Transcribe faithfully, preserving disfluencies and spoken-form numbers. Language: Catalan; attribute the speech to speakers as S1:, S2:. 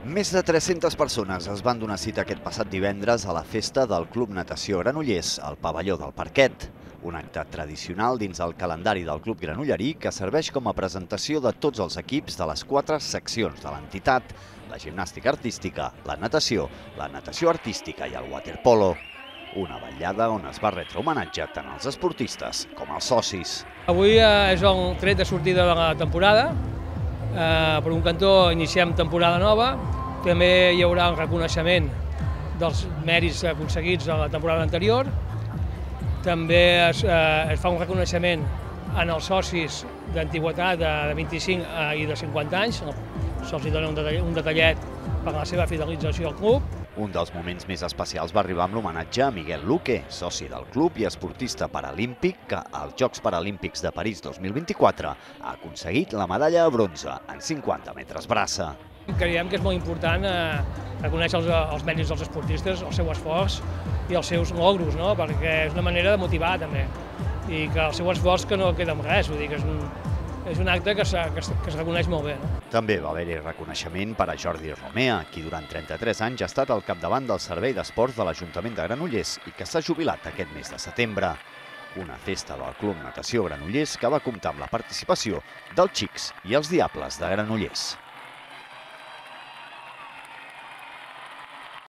S1: Més de tres-centes persones es van donar cita aquest passat divendres a la festa del Club Natació Granollers, al pavelló del Parquet. Un acte tradicional dins el calendari del Club Granollerí que serveix com a presentació de tots els equips de les quatre seccions de l'entitat: la gimnàstica artística, la natació, la natació artística i el waterpolo. Una vetllada on es va retre homenatge tant als esportistes com als socis.
S2: Avui és el tret de sortida de la temporada. Per un cantó iniciem temporada nova, també hi haurà un reconeixement dels mèrits aconseguits a la temporada anterior, també es, es fa un reconeixement en els socis d'antiguitat de vint-i-cinc i de cinquanta anys, se'ls dona un detallet per la seva fidelització al club.
S1: Un dels moments més especials va arribar amb l'homenatge a Miguel Luque, soci del club i esportista paralímpic que als Jocs Paralímpics de París dos mil vint-i-quatre ha aconseguit la medalla de bronze en cinquanta metres braça.
S2: Creiem que és molt important eh, reconèixer els, els mèrits dels esportistes, el seu esforç i els seus logros, no? Perquè és una manera de motivar també, i que el seu esforç que no queda en res, vull dir que és un, és un acte que, que, es, que es reconeix molt bé. No?
S1: També va haver-hi reconeixement per a Jordi Romea, qui durant trenta-tres anys ha estat al capdavant del Servei d'Esports de l'Ajuntament de Granollers i que s'ha jubilat aquest mes de setembre. Una festa del Club Natació Granollers que va comptar amb la participació dels Xics i els Diables de Granollers.